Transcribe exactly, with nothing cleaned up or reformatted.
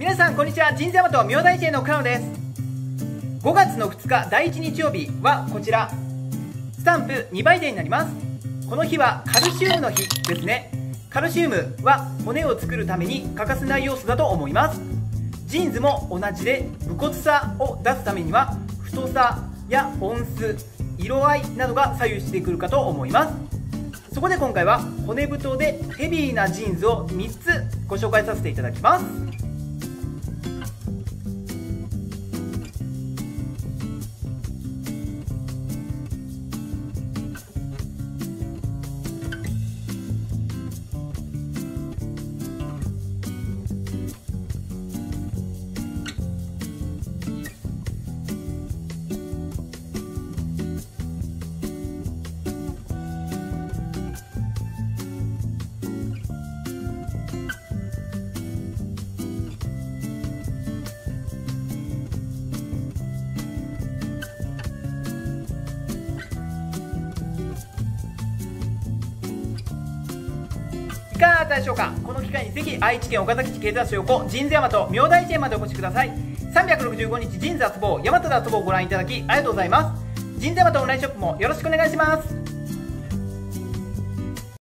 皆さんこんにちは。神社大和明大生の倉野です。ごがつのふつかだいいち日曜日はこちら、スタンプにばいデーになります。この日はカルシウムの日ですね。カルシウムは骨を作るために欠かせない要素だと思います。ジーンズも同じで、無骨さを出すためには太さや音数、色合いなどが左右してくるかと思います。そこで今回は骨太でヘビーなジーンズをみっつご紹介させていただきます。いかがだったでしょうか。この機会にぜひ愛知県岡崎市警察署横神社大和明大寺園までお越しください。さんびゃくろくじゅうごにちジーンズ遊ぼう、大和で遊ぼうをご覧いただきありがとうございます。神社大和オンラインショップもよろしくお願いします。